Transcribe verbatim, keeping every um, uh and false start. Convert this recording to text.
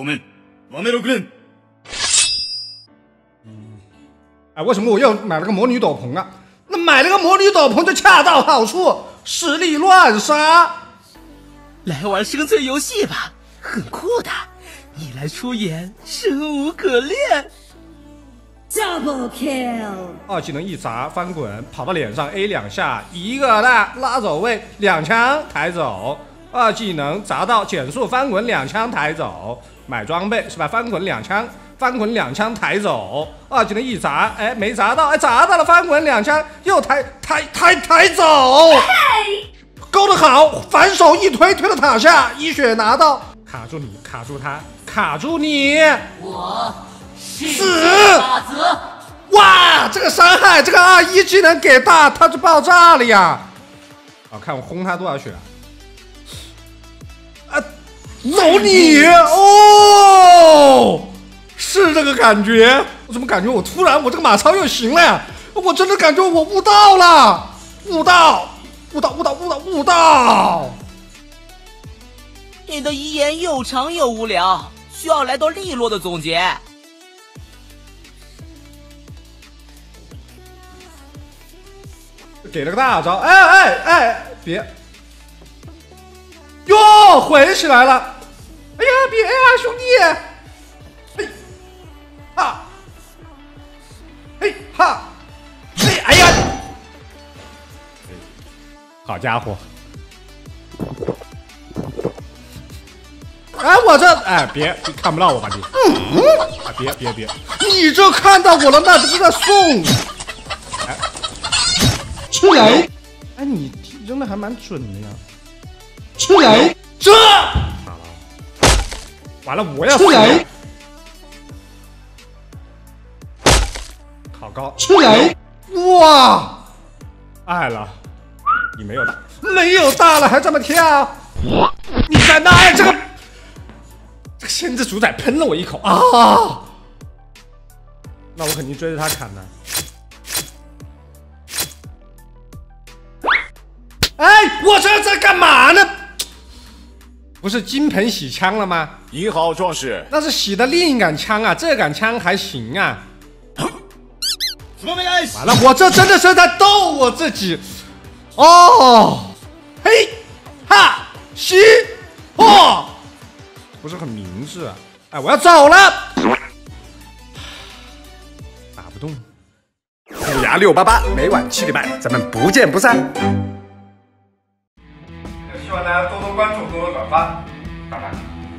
ごめん、わめろくれん。 哎，为什么我又买了个魔女斗篷啊？那买了个魔女斗篷就恰到好处，实力乱杀。 来玩生存游戏吧，很酷的。你来出演，生无可恋。 Double kill！ 二技能一砸翻滚，跑到脸上 A 两下，一个大拉走位，两枪抬走。二技能砸到减速翻滚，两枪抬走。买装备是吧？翻滚两枪，翻滚两枪抬走。二技能一砸，哎，没砸到，哎，砸到了，翻滚两枪又抬抬抬抬走。勾得好，反手一推，推到塔下，一血拿到，卡住你，卡住他，卡住你。 我死！ 法则。 哇，这个伤害，这个二一技能给大，他就爆炸了呀！啊，看我轰他多少血啊！啊，走你哦！是这个感觉，我怎么感觉我突然我这个马超又行了呀？我真的感觉我悟道了，悟道，悟道，悟道，悟道，悟道！ 你的遗言又长又无聊，需要来段利落的总结。 给了个大招，哎哎哎，别！哟，回起来了！哎呀，别啊，兄弟！嘿，哈，嘿哈，嘿，哎呀！好家伙！哎，我这哎，别看不到我吧你？嗯，啊，别别别，你这看到我了，那不是在送？哎。出来！哎，你扔的还蛮准的呀！出来！这完了，我要出来！好高！出来！哇！爱了，你没有大，没有大了还这么跳！你在那呀？这个这个先知主宰喷了我一口啊！那我肯定追着他砍的。哎，我这在干嘛呢？不是金盆洗枪了吗？ 你好，壮士。 那是洗的另一杆枪啊，这杆枪还行啊。完了，我这真的是在逗我自己。哦，嘿，哈，西，哦，不是很明智啊。哎，我要走了，打不动。虎牙六八八，每晚七点半，咱们不见不散。希望大家多多关注，多多转发，拜拜。